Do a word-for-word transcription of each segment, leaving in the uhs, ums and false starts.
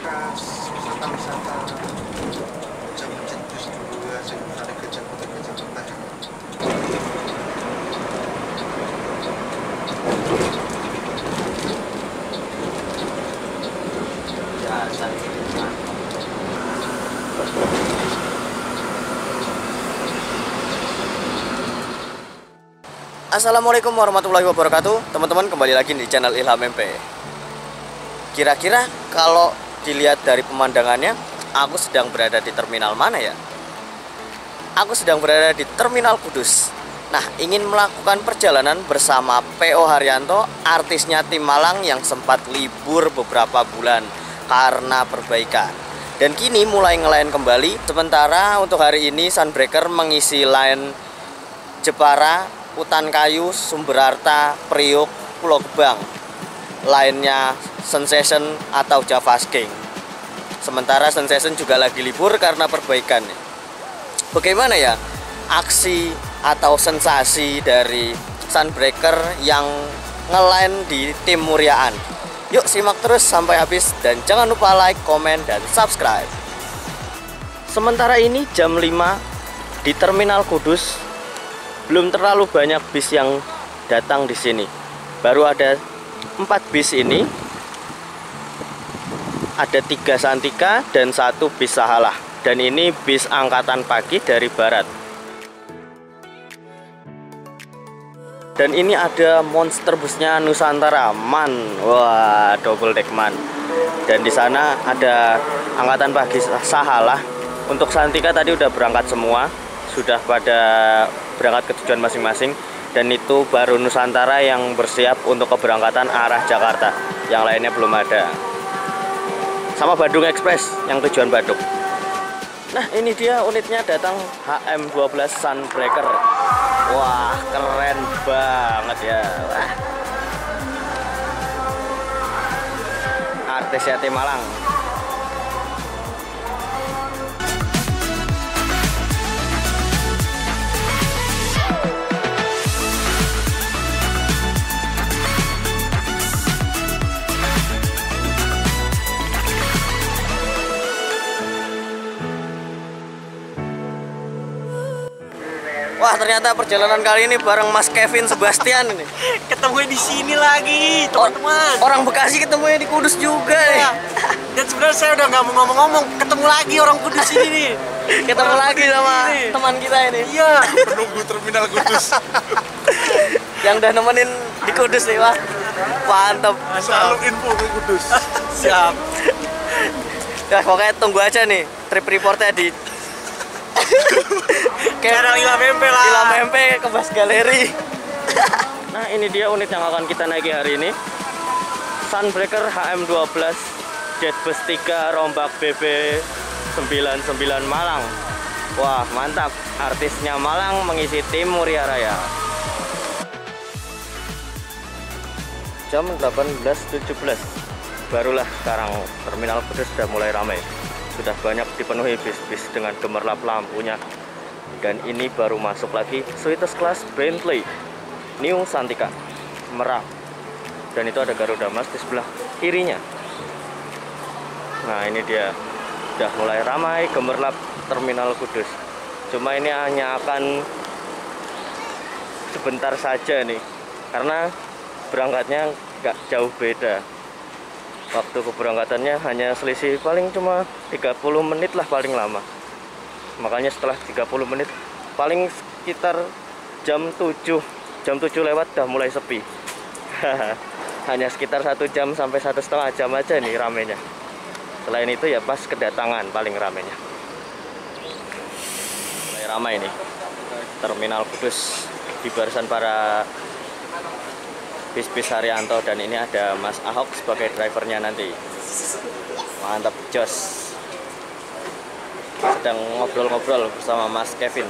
bekas wisata-wisata hujan-hujan dus dulu aja ada gajah putih gajah putih. Ya, saya Assalamualaikum warahmatullahi wabarakatuh. Teman-teman, kembali lagi di channel Ilham M P. Kira-kira kalau dilihat dari pemandangannya, aku sedang berada di terminal mana ya? Aku sedang berada di Terminal Kudus. Nah, ingin melakukan perjalanan bersama P O Haryanto, artisnya tim Malang yang sempat libur beberapa bulan karena perbaikan. Dan kini mulai ngelayan kembali. Sementara untuk hari ini Sunbreaker mengisi line Jepara, Utan Kayu, Sumber Harta, Priok, Pulau Gebang. Lainnya Sensation atau Javasking. Sementara Sensation juga lagi libur karena perbaikan. Bagaimana ya aksi atau sensasi dari Sunbreaker yang ngelain di Tim Muryaan? Yuk simak terus sampai habis dan jangan lupa like, komen, dan subscribe. Sementara ini jam lima di Terminal Kudus. Belum terlalu banyak bis yang datang di sini. Baru ada empat bis ini. Ada tiga Santika dan satu bis Sahalah. Dan ini bis angkatan pagi dari barat. Dan ini ada monster busnya Nusantara, MAN. Wah, double deck MAN. Dan di sana ada angkatan pagi Sahalah. Untuk Santika tadi udah berangkat semua. Sudah pada berangkat ke tujuan masing-masing. Dan itu baru Nusantara yang bersiap untuk keberangkatan arah Jakarta. Yang lainnya belum ada. Sama Bandung Express yang tujuan Bandung. Nah, ini dia unitnya datang, H M dua belas Sunbreaker. Wah, keren banget ya. Wah. Artisnya tim Malang. Wah, ternyata perjalanan kali ini bareng Mas Kevin Sebastian ini. Ketemu di sini lagi, teman-teman. Orang Bekasi ketemunya di Kudus juga ya. nih. Dan sebenarnya saya udah nggak mau ngomong-ngomong, ketemu lagi orang Kudus ini nih. Ketemu orang lagi sama ini. Teman kita ini. Iya. Penunggu Terminal Kudus. Yang udah nemenin di Kudus nih, Wah. Mantap. Selalu info ke Kudus. Siap. Ya, pokoknya tunggu aja nih trip reportnya di Channel Ilham M P lah. Ilham M P ke Bas Galeri. Nah, ini dia unit yang akan kita naiki hari ini. Sunbreaker H M dua belas Jetbus tiga Rombak B B sembilan sembilan Malang. Wah, mantap. Artisnya Malang mengisi tim Muria Raya. Jam delapan belas tujuh belas. Barulah sekarang Terminal Kudus sudah mulai ramai. Sudah banyak dipenuhi bis-bis dengan gemerlap lampunya. Dan ini baru masuk lagi Suites kelas Bentley New Santika merah. Dan itu ada Garuda Mas di sebelah kirinya. Nah, ini dia sudah mulai ramai gemerlap Terminal Kudus. Cuma ini hanya akan sebentar saja nih, karena berangkatnya nggak jauh beda. Waktu keberangkatannya hanya selisih paling cuma tiga puluh menit lah paling lama. Makanya setelah tiga puluh menit, paling sekitar jam tujuh, jam tujuh lewat udah mulai sepi. Hanya sekitar satu jam sampai satu setengah jam aja nih ramenya. Selain itu ya pas kedatangan paling ramenya. Mulai ramai nih Terminal Kudus di barisan para bis-bis Haryanto. Dan ini ada Mas Ahok sebagai drivernya nanti. Mantap, jos. Sedang ngobrol-ngobrol bersama Mas Kevin.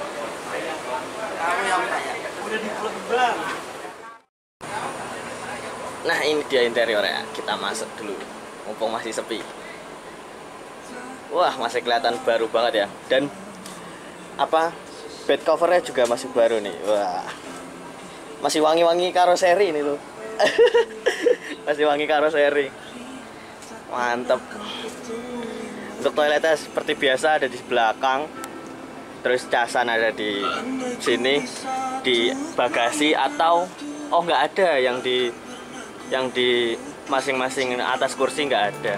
Nah, ini dia interiornya. Kita masuk dulu, mumpung masih sepi. Wah, masih kelihatan baru banget ya. Dan apa, bed covernya juga masih baru nih. Wah, masih wangi-wangi karoseri ini tuh. Masih wangi karoseri. Mantep. Untuk toiletnya seperti biasa ada di belakang. Terus casan ada di sini, di bagasi, atau oh nggak ada, yang di yang di masing-masing atas kursi nggak ada.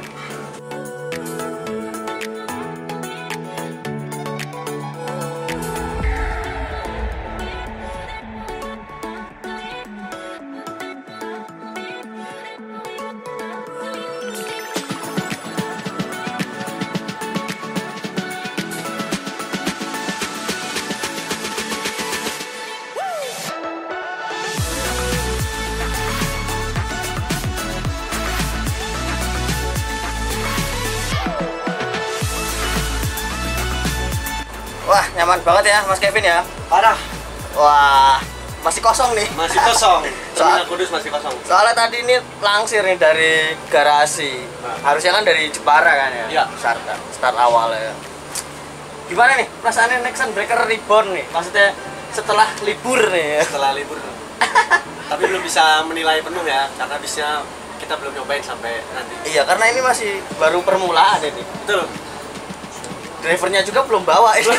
Wah, nyaman banget ya Mas Kevin ya. Parah. Wah, masih kosong nih. Masih kosong. Soal- Terminal Kudus masih kosong. Soalnya tadi ini langsir nih dari garasi. Nah. Harusnya kan dari Jepara kan ya. Iya. Start, start awal ya. Gimana nih perasaannya Nexon Breaker Reborn nih? Maksudnya setelah libur nih ya. Setelah libur. Tapi belum bisa menilai penuh ya, karena bisnya kita belum nyobain sampai nanti. Iya, karena ini masih baru permulaan ini. Betul. Drivernya juga belum bawa ini.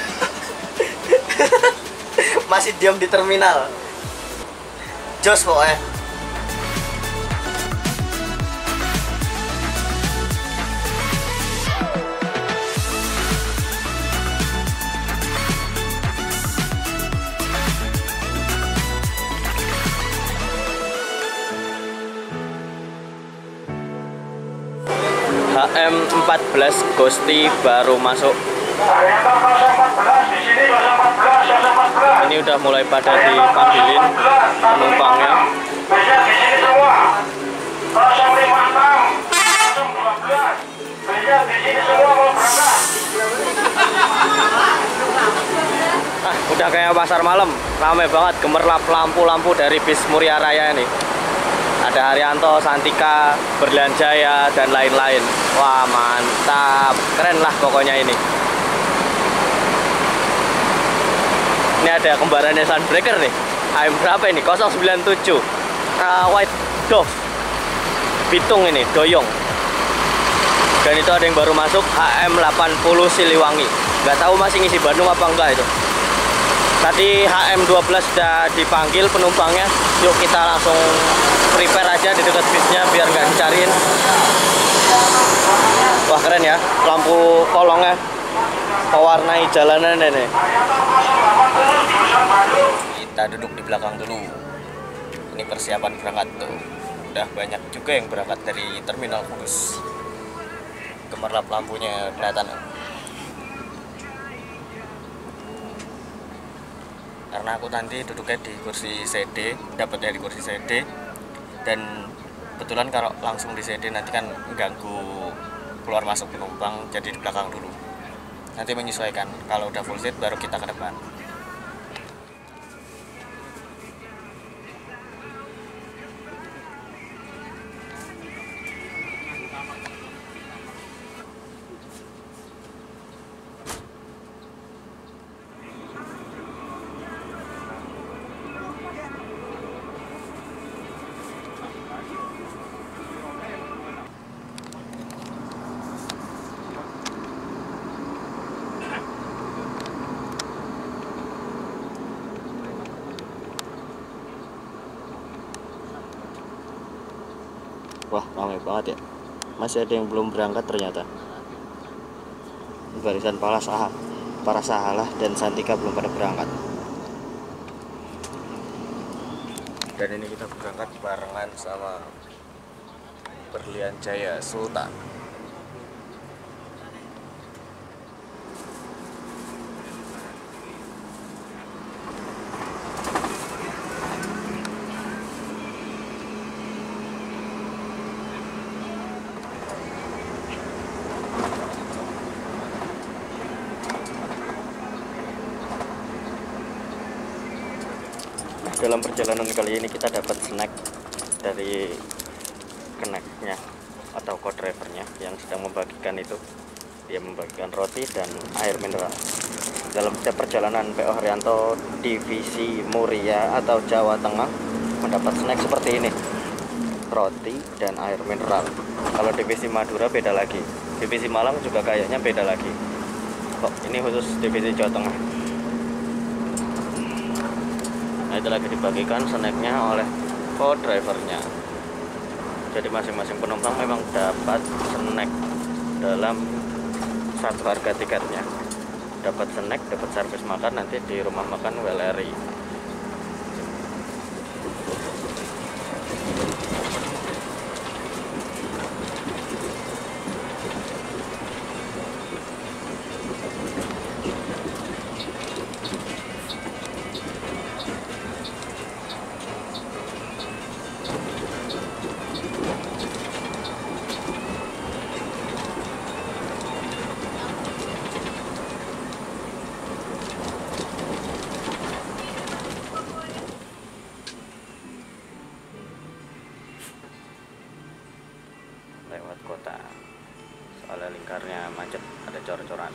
Masih diam di terminal. Jos pokoknya. H M empat belas Gusti baru masuk. Ini udah mulai pada dipanggilin penumpangnya. Ah, udah kayak pasar malam, ramai banget, gemerlap lampu-lampu dari bis Muria Raya ini. Ada Haryanto, Santika, Berlian Jaya, dan lain-lain. Wah, mantap, keren lah pokoknya ini. Ini ada kembarannya Sunbreaker nih. H M berapa ini? nol sembilan tujuh. uh, White Dove Bitung ini, Doyong. Dan itu ada yang baru masuk, H M delapan puluh Siliwangi. Nggak tahu masih ngisi Bandung apa enggak itu. Tadi H M dua belas sudah dipanggil penumpangnya. Yuk kita langsung prepare aja di dekat bisnya biar nggak dicariin. Wah, keren ya, lampu kolongnya mewarnai jalanan ini. Kita duduk di belakang dulu. Ini persiapan berangkat tuh. Udah banyak juga yang berangkat dari Terminal Kudus. Gemerlap lampunya kelihatan. Karena aku nanti duduknya di kursi C D, dapatnya di kursi C D, dan kebetulan kalau langsung di C D nanti kan mengganggu keluar masuk penumpang, jadi di belakang dulu. Nanti menyesuaikan, kalau udah full seat baru kita ke depan. Wah, ramai banget ya. Masih ada yang belum berangkat ternyata. Barisan para saha, para sahalah dan Santika belum pada berangkat. Dan ini kita berangkat barengan sama Berlian Jaya Sultan. Dalam perjalanan kali ini kita dapat snack dari keneknya atau co-drivernya yang sedang membagikan itu. Dia membagikan roti dan air mineral. Dalam setiap perjalanan P O Haryanto Divisi Muria atau Jawa Tengah mendapat snack seperti ini. roti dan air mineral. Kalau divisi Madura beda lagi, divisi Malang juga kayaknya beda lagi kok. Ini khusus divisi Jawa Tengah. Nah, itu lagi dibagikan snacknya oleh co-drivernya. Jadi masing-masing penumpang memang dapat snack dalam satu harga tiketnya. Dapat snack, dapat servis makan nanti di rumah makan W L R I. Lewat kota, soalnya lingkarnya macet, ada cor-coran.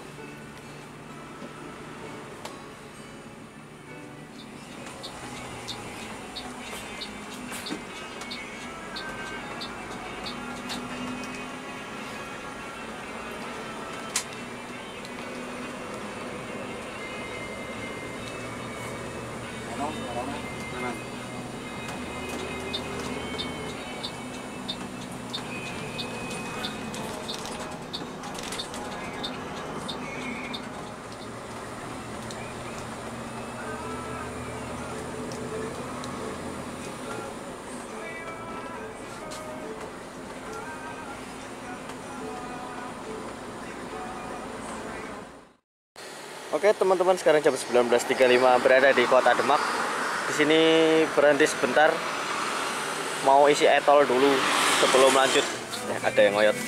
Oke teman-teman, sekarang jam sembilan belas tiga puluh lima, berada di Kota Demak. Di sini berhenti sebentar, mau isi etol dulu sebelum lanjut. Eh, ada yang ngoyot.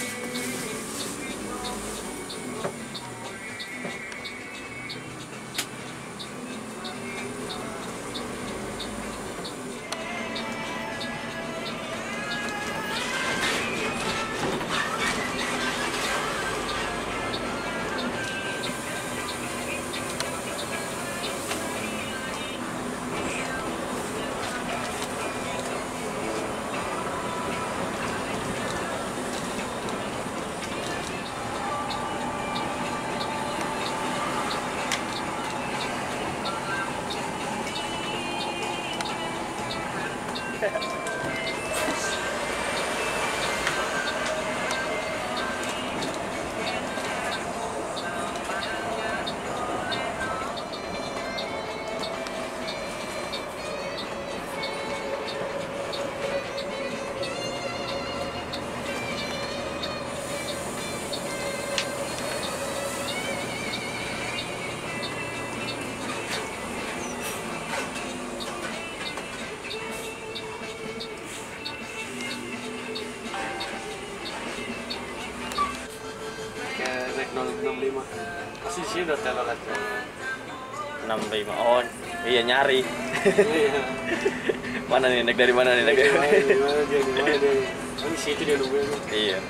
nol enam lima pasti sih udah teler aja. enam puluh lima. Oh iya, nyari. Iya. Mana nih, naik dari mana nih, naik dari mana? Di mana dia, di mana dia? Oh, di situ dia nungguin. Iya.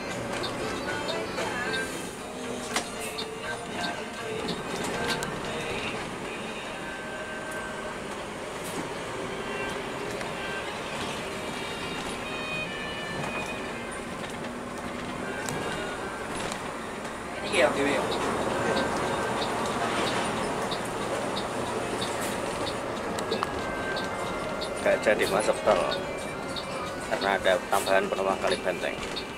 Iya, dewe. Gak jadi masuk tol karena ada tambahan penumpang kali benteng.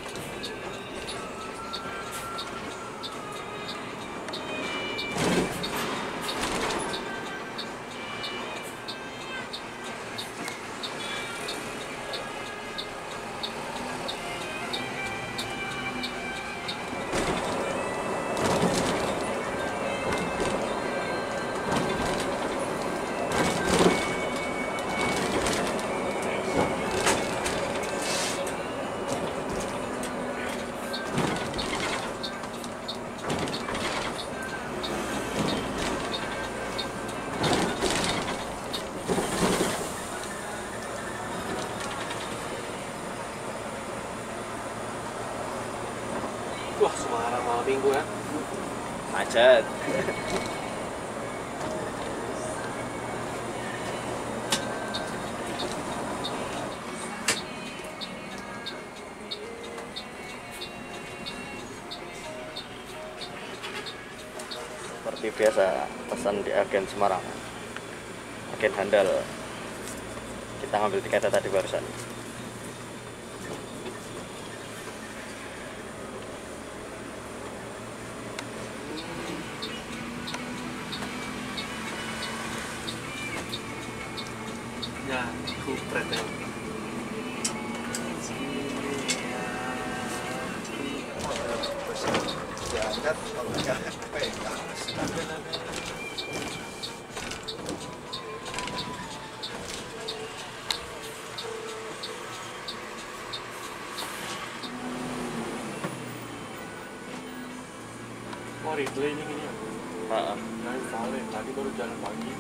Wah, Semarang malam minggu ya. Macet. seperti biasa pesan di agen Semarang, agen handal. Kita ngambil tiketnya tadi barusan. Ya, kupret ya. Diangkat kalau nggak pegang. Oh, replay ini gini ya. Heeh. Nah, salah. Tadi baru jalan pagi.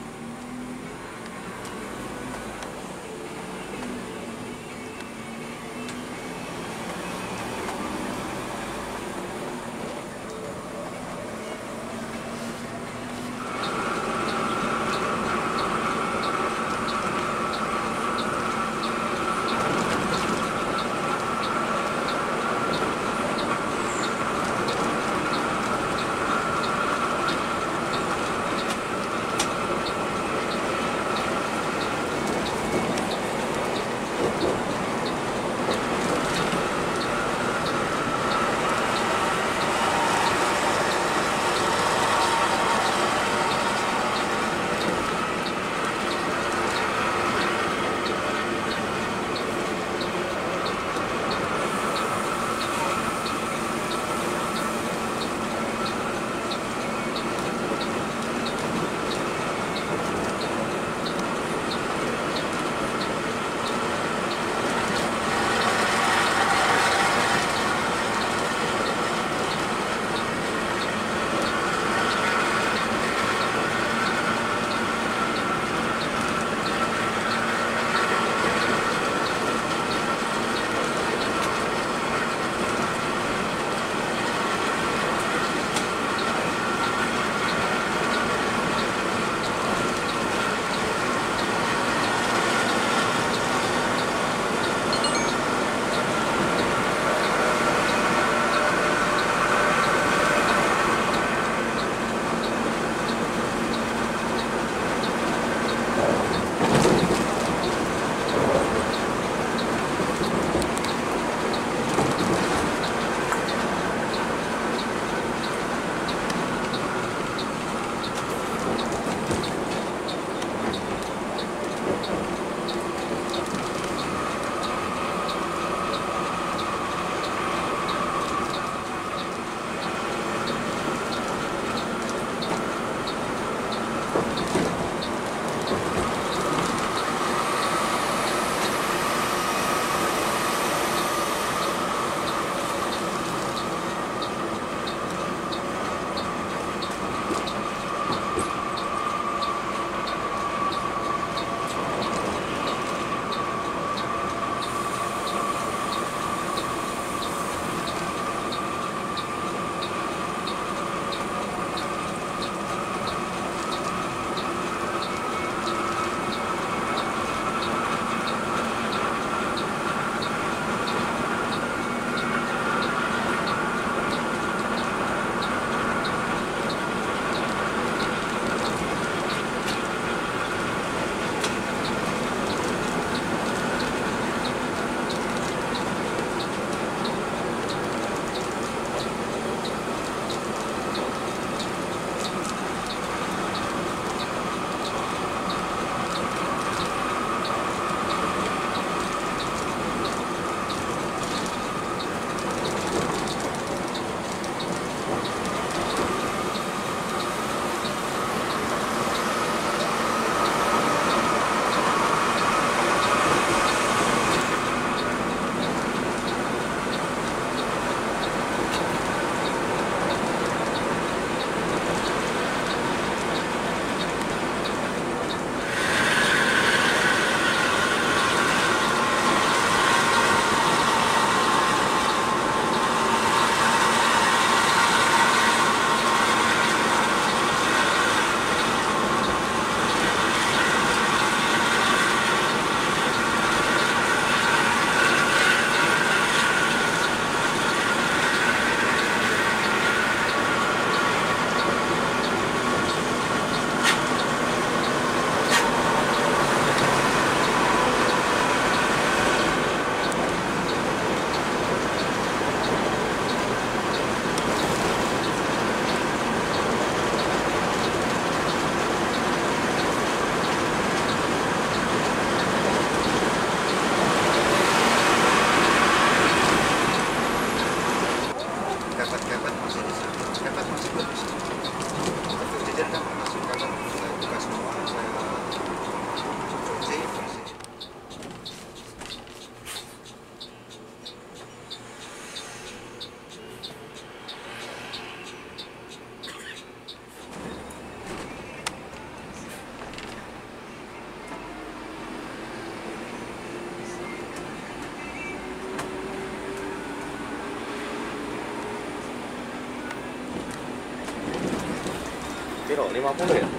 piro? lima puluh ya?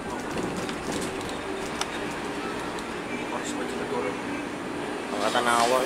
Harus coba turun. Angkatan awal.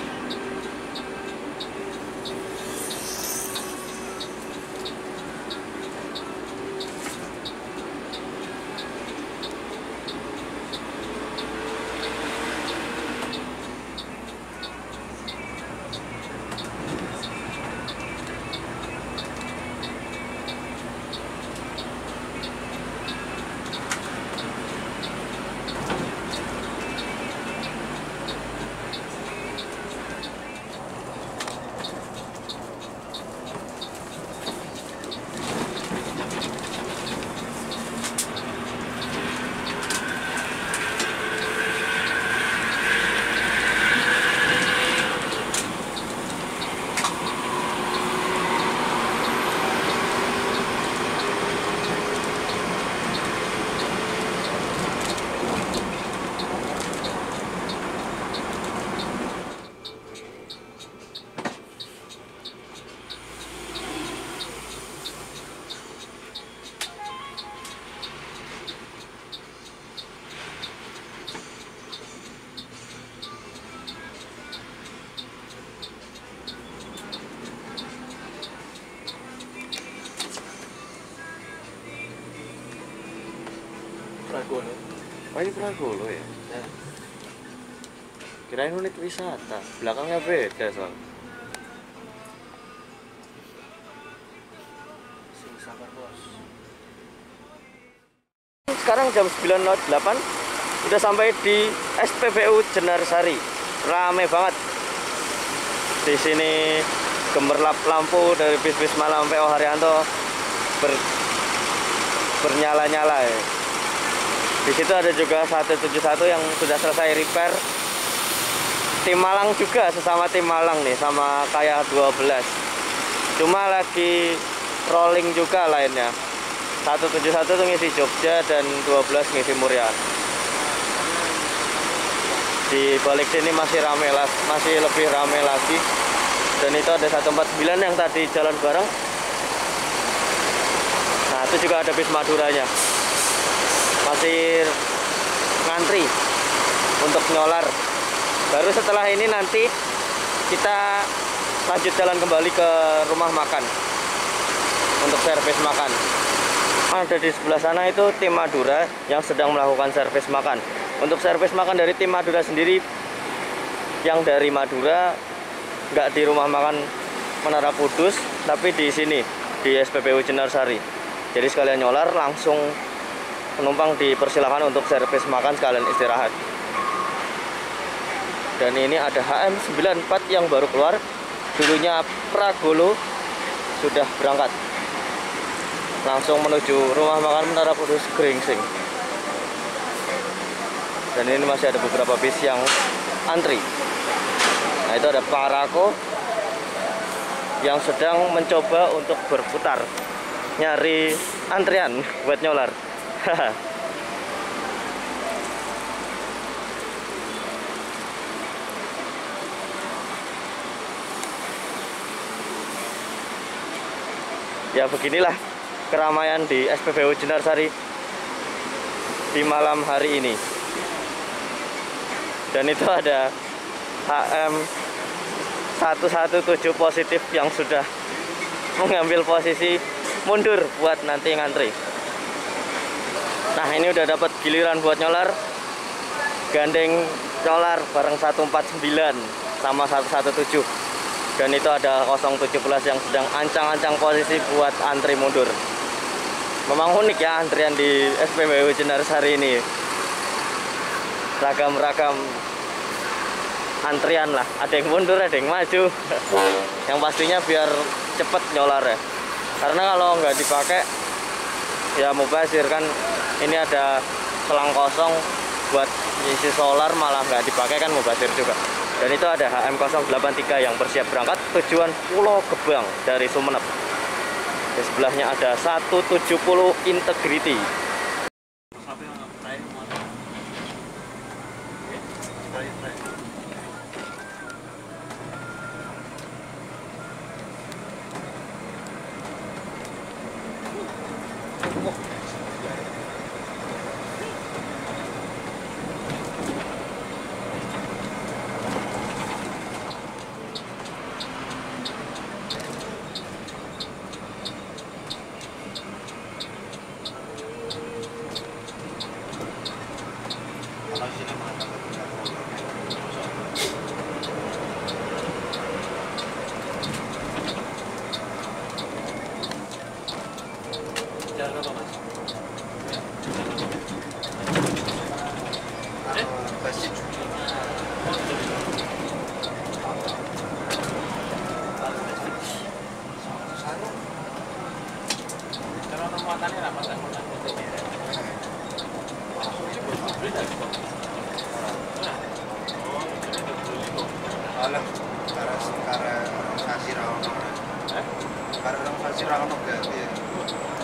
Pragono. Oh ini Pragolo ya? Ya. Kirain unit wisata, belakangnya beda soal. Sing sabar bos. Sekarang jam sembilan lewat delapan udah sampai di S P B U Jenarsari. Rame banget. Di sini gemerlap lampu dari bis-bis malam P O Haryanto ber, bernyala-nyala ya. Di situ ada juga satu tujuh satu yang sudah selesai repair. Tim Malang juga, sesama tim Malang nih, sama kayak dua belas. Cuma lagi rolling juga lainnya. satu tujuh satu tuh ngisi Jogja dan dua belas ngisi Muria. Di balik sini masih rame lah, masih lebih rame lagi. Dan itu ada satu empat sembilan yang tadi jalan bareng. Nah, itu juga ada bis Maduranya. Masih ngantri untuk nyolar. Baru setelah ini nanti kita lanjut jalan kembali ke rumah makan untuk servis makan. Ada di sebelah sana itu tim Madura yang sedang melakukan servis makan. Untuk servis makan dari tim Madura sendiri, yang dari Madura nggak di rumah makan Menara Kudus, tapi di sini di S P B U Jenarsari. Jadi sekalian nyolar langsung penumpang dipersilakan untuk servis makan sekalian istirahat. Dan ini ada H M sembilan empat yang baru keluar. Dulunya Pragolo sudah berangkat langsung menuju rumah makan Menara Kudus Gringsing. Dan ini masih ada beberapa bis yang antri. Nah, itu ada Parako yang sedang mencoba untuk berputar nyari antrian buat nyolar. Ya beginilah keramaian di S P B U Jenarsari di malam hari ini. Dan itu ada H M satu satu tujuh positif yang sudah mengambil posisi mundur buat nanti ngantri. Nah, ini udah dapat giliran buat nyolar, gandeng nyolar bareng satu empat sembilan sama satu satu tujuh. Dan itu ada nol tujuh belas yang sedang ancang-ancang posisi buat antri mundur. Memang unik ya antrian di S P B U Jenarsari ini. Ragam-ragam antrian lah, ada yang mundur, ada yang maju. Yang pastinya biar cepet nyolar ya. Karena kalau nggak dipakai ya mubazir kan. Ini ada selang kosong buat isi solar, malah nggak dipakai kan mubazir juga. Dan itu ada H M nol delapan tiga yang bersiap berangkat tujuan Pulau Gebang dari Sumeneb. Di sebelahnya ada satu tujuh nol Integrity. kurang ono berarti ya.